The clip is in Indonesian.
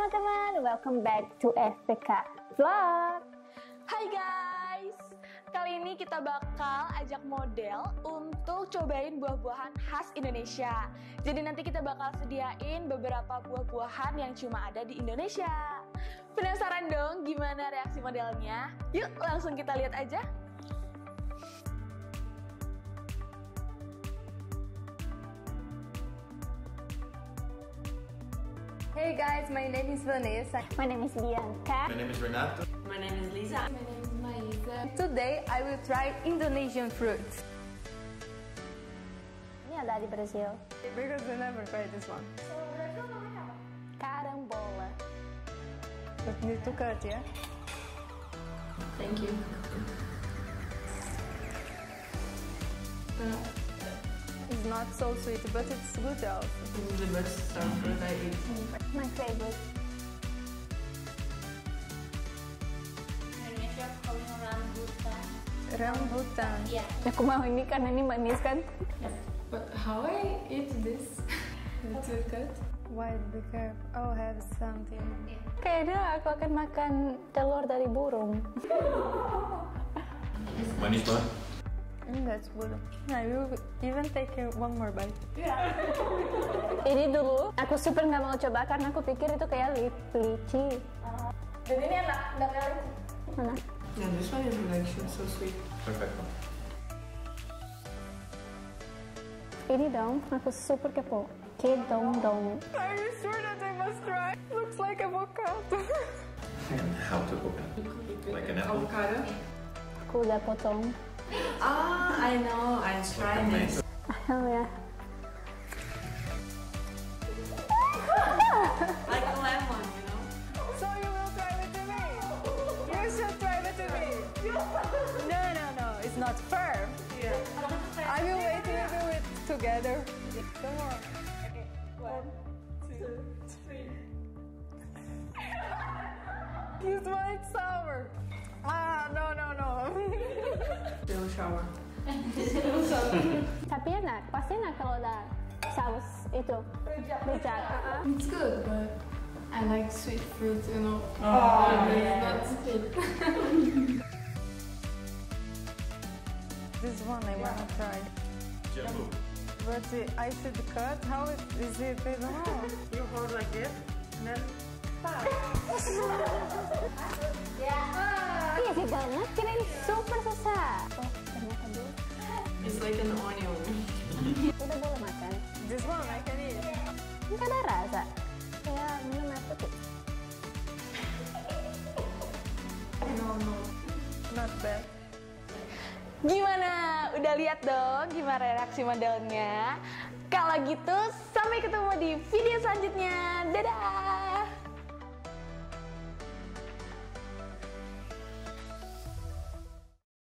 teman-teman, welcome back to FPK Vlog. Hai guys, kali ini kita bakal ajak model untuk cobain buah-buahan khas Indonesia. Jadi nanti kita bakal sediain beberapa buah-buahan yang cuma ada di Indonesia. Penasaran dong gimana reaksi modelnya? Yuk langsung kita lihat aja. Hey guys, my name is Vanessa. My name is Bianca. My name is Renato. My name is Lisa. My name is Maisa. Today I will try Indonesian fruits. Ini ada di Brazil. Because I never tried this one. Carambola. But need to cut, yeah? Thank you. It's not so sweet, but it's good also. This is the best fruit I eat. My favorite. Indonesia calling rambutan. Rambutan. Yeah. Aku mau ini karena ini manis kan? But how I eat this? It's a cut. Why? Because I'll have something. Kayaknya aku akan makan telur dari burung. Manis banget. That's good. I will even take one more bite. Ini dulu, aku super nggak mau coba karena aku pikir itu kayak lychee. Dan ini enak, nggak kayak lychee. Mana? Yeah, this one is actually so sweet. Perfect. Ini dong, aku super kepo. Kedong dong. Are you sure that I must try? Looks like avocado. How to open it? Like an apple? Avocado? Aku udah potong. Ah, I know. I tried this. Oh ya. Like a lemon, you know? So you will try with me? You should try with me. No. It's not firm. Yeah. I will wait till we do it together. Come on. Okay, 1, 2, 3. This one is sour. Ah, no. Still shower. Tapi enak, pasti enak kalau ada saus itu. Rujak. It's good, but I like sweet fruit, you know? Yeah. That's it. This one I wanna try. Jambu. But I should cut. How is it? I don't know. You hold like this, and then Iya sih banget, kirain super susah. Oh, ternyata dulu. it's like an onion. Udah boleh makan. This one I can eat. Nggak ada rasa. Kayak minum air putih. No. Not bad. Gimana? Udah lihat dong gimana reaksi modelnya? Kalau gitu, sampai ketemu di video selanjutnya. Dadah!